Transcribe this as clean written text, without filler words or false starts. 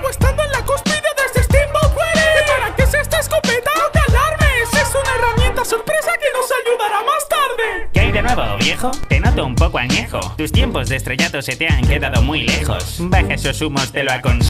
llevo estando en la cúspide desde Steamboat Willie. ¿Y para qué es esta escopeta? ¡No te alarmes! Es una herramienta sorpresa que nos ayudará más tarde. ¿Qué hay de nuevo, viejo? Te noto un poco añejo. Tus tiempos de estrellato se te han quedado muy lejos. Baja esos humos, te lo aconsejo.